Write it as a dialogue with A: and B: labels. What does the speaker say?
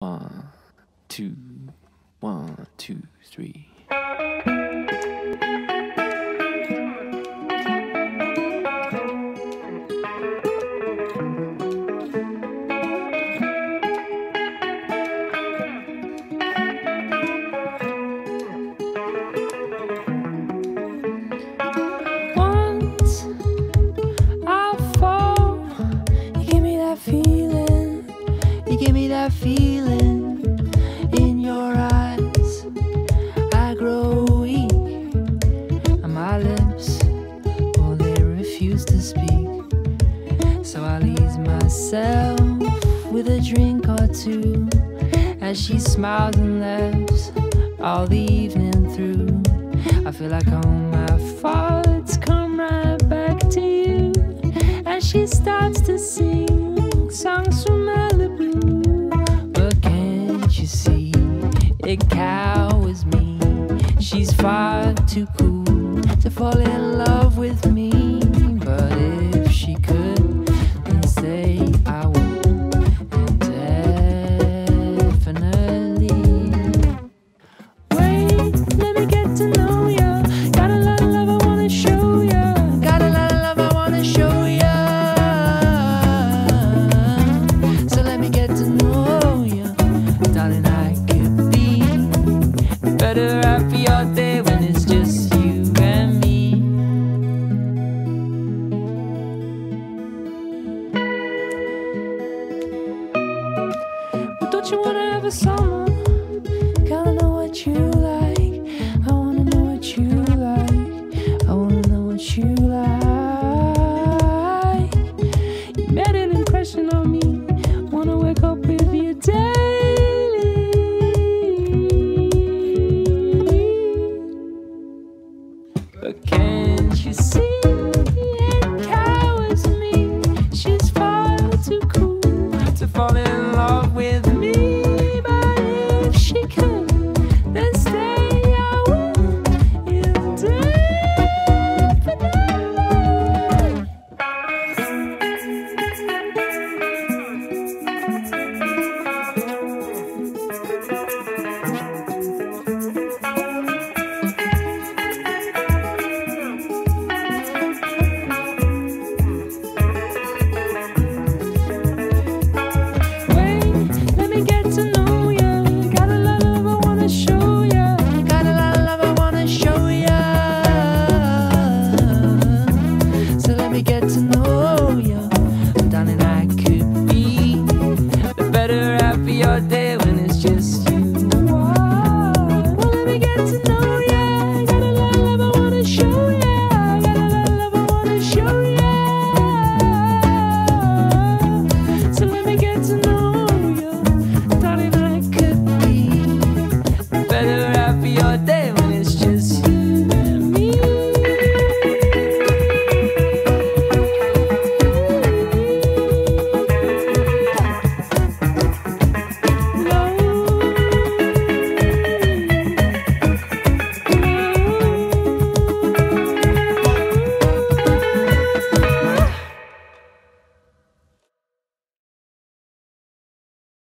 A: 1, 2, 1, 2, 3.
B: Once I'll fall. You give me that feeling. You give me that feeling. In your eyes I grow weak, and my lips, well, they refuse to speak. So I'll ease myself with a drink or two, as she smiles and laughs all the evening through. I feel like all my thoughts come right back to you, as she starts to sing songs from Malibu. But can't you see, it cowers me. She's far too cool to fall in love with me. But if she could, then say I would, and definitely. Wait, let me get to know ya. Got a lot of love I wanna show ya. Got a lot of love I wanna show ya. So let me get to know ya, darling. I could be better off for your day when it's just you and me. But don't you wanna have a summer? Gotta know what you